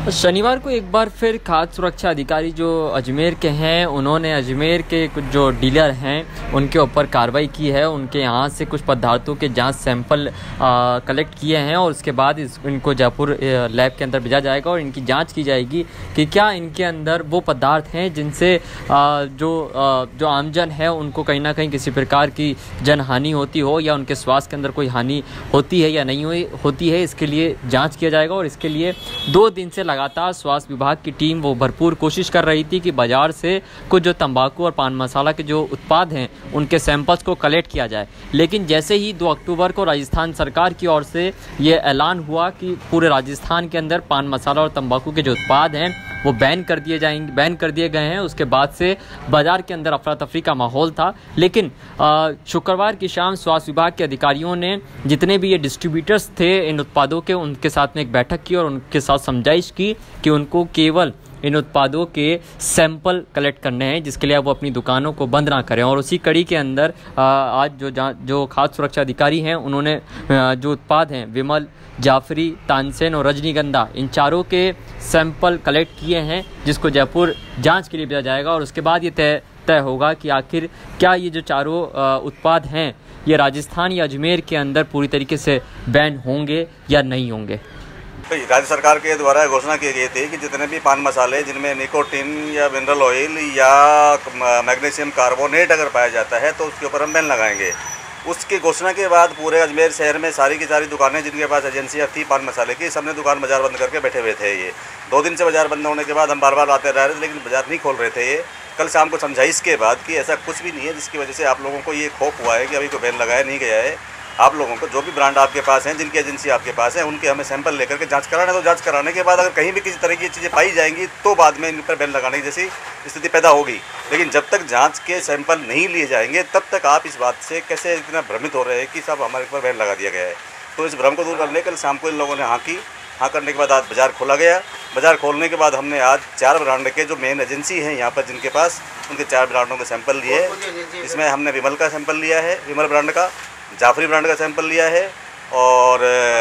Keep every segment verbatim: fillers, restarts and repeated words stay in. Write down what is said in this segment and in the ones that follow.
शनिवार को एक बार फिर खाद्य सुरक्षा अधिकारी जो अजमेर के हैं, उन्होंने अजमेर के कुछ जो डीलर हैं उनके ऊपर कार्रवाई की है। उनके यहाँ से कुछ पदार्थों के जांच सैंपल कलेक्ट किए हैं और उसके बाद इस इनको जयपुर लैब के अंदर भेजा जाएगा और इनकी जांच की जाएगी कि क्या इनके अंदर वो पदार्थ हैं जिनसे आ, जो आ, जो आमजन है उनको कहीं ना कहीं किसी प्रकार की जनहानि होती हो या उनके स्वास्थ्य के अंदर कोई हानि होती है या नहीं हुई होती है। इसके लिए जाँच किया जाएगा और इसके लिए दो दिन से लगातार स्वास्थ्य विभाग की टीम वो भरपूर कोशिश कर रही थी कि बाजार से कुछ जो तंबाकू और पान मसाला के जो उत्पाद हैं उनके सैंपल्स को कलेक्ट किया जाए। लेकिन जैसे ही दो अक्टूबर को राजस्थान सरकार की ओर से ये ऐलान हुआ कि पूरे राजस्थान के अंदर पान मसाला और तंबाकू के जो उत्पाद हैं वो बैन कर दिए जाएंगे बैन कर दिए गए हैं, उसके बाद से बाज़ार के अंदर अफरा तफरी का माहौल था। लेकिन शुक्रवार की शाम स्वास्थ्य विभाग के अधिकारियों ने जितने भी ये डिस्ट्रीब्यूटर्स थे इन उत्पादों के, उनके साथ में एक बैठक की और उनके साथ समझाइश की कि उनको केवल इन उत्पादों के सैंपल कलेक्ट करने हैं, जिसके लिए वो अपनी दुकानों को बंद ना करें। और उसी कड़ी के अंदर आज जो जो खाद्य सुरक्षा अधिकारी हैं उन्होंने जो उत्पाद हैं विमल, जाफरी, तानसेन और रजनीगंधा, इन चारों के सैंपल कलेक्ट किए हैं, जिसको जयपुर जांच के लिए भेजा जाएगा। और उसके बाद ये तय तय होगा कि आखिर क्या ये जो चारों उत्पाद हैं ये राजस्थान या अजमेर के अंदर पूरी तरीके से बैन होंगे या नहीं होंगे। तो राज्य सरकार के द्वारा घोषणा की गई थी कि जितने भी पान मसाले जिनमें निकोटीन या मिनरल ऑयल या मैग्नीशियम कार्बोनेट अगर पाया जाता है तो उसके ऊपर हम बैन लगाएंगे। उसकी घोषणा के बाद पूरे अजमेर शहर में सारी की सारी दुकानें जिनके पास एजेंसियाँ थी पान मसाले की, सबने दुकान बाजार बंद करके बैठे हुए थे। ये दो दिन से बाजार बंद होने के बाद हम बार बार आते रह रहे थे लेकिन बाजार नहीं खोल रहे थे। ये कल शाम को समझाइश के बाद कि ऐसा कुछ भी नहीं है जिसकी वजह से आप लोगों को ये खौफ हुआ है कि अभी कोई बैन लगाया नहीं गया है। आप लोगों को जो भी ब्रांड आपके पास हैं, जिनकी एजेंसी आपके पास है, उनके हमें सैंपल लेकर के जांच कराना है। तो जांच कराने के बाद अगर कहीं भी किसी तरह की चीज़ें पाई जाएंगी तो बाद में इन पर बैन लगाने की जैसी स्थिति पैदा होगी। लेकिन जब तक जांच के सैंपल नहीं लिए जाएंगे तब तक आप इस बात से कैसे इतना भ्रमित हो रहे हैं कि सब हमारे ऊपर बैन लगा दिया गया है। तो इस भ्रम को दूर करने कल शाम को इन लोगों ने हाँ की। हाँ करने के बाद आज बाज़ार खोला गया। बाज़ार खोलने के बाद हमने आज चार ब्रांड के जो मेन एजेंसी हैं यहाँ पर जिनके पास, उनके चार ब्रांडों के सैंपल लिए। इसमें हमने विमल का सैंपल लिया है, विमल ब्रांड का, जाफरी ब्रांड का सैंपल लिया है और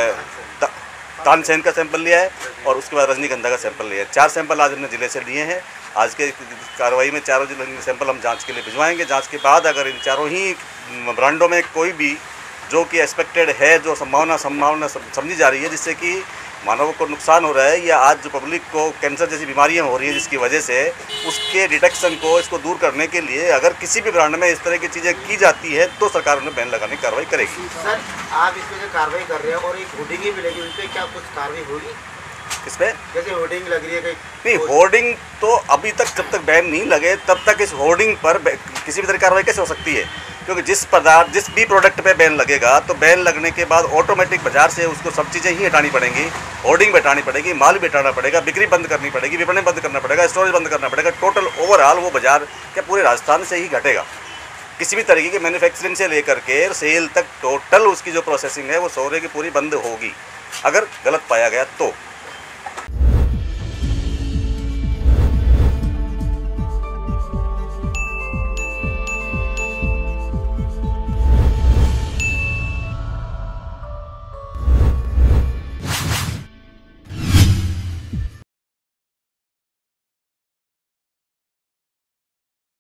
तानसेन का सैंपल लिया है और उसके बाद रजनीगंधा का सैंपल लिया है। चार सैंपल आज हमने ज़िले से लिए हैं। आज के कार्रवाई में चारों जिले के सैंपल हम जांच के लिए भिजवाएंगे। जांच के बाद अगर इन चारों ही ब्रांडों में कोई भी जो कि एक्सपेक्टेड है, जो संभावना संभावना समझी जा रही है जिससे कि मानव को नुकसान हो रहा है या आज जो पब्लिक को कैंसर जैसी बीमारियां हो रही है जिसकी वजह से, उसके डिटेक्शन को इसको दूर करने के लिए अगर किसी भी ब्रांड में इस तरह की चीज़ें की जाती है तो सरकार उन्हें बैन लगाने की कार्रवाई करेगी। सर, आप इसमें जो कार्रवाई कर रहे हैं और एक होर्डिंग भी लगी, उस पर क्या कुछ कार्रवाई होगी? इस पर जैसे होर्डिंग लग रही है कहीं? नहीं, होर्डिंग तो अभी तक जब तक बैन नहीं लगे तब तक इस होर्डिंग पर किसी भी तरह की कार्रवाई कैसे हो सकती है? क्योंकि जिस पदार्थ जिस भी प्रोडक्ट पे बैन लगेगा तो बैन लगने के बाद ऑटोमेटिक बाजार से उसको सब चीज़ें ही हटानी पड़ेंगी। होर्डिंग भी हटानी पड़ेगी, माल भी हटाना पड़ेगा, बिक्री बंद करनी पड़ेगी, विपणन बंद करना पड़ेगा, स्टोरेज बंद करना पड़ेगा। टोटल ओवरऑल वो बाजार क्या पूरे राजस्थान से ही घटेगा। किसी भी तरीके की मैन्युफैक्चरिंग से लेकर के सेल तक टोटल उसकी जो प्रोसेसिंग है वो सौरे की पूरी बंद होगी अगर गलत पाया गया तो।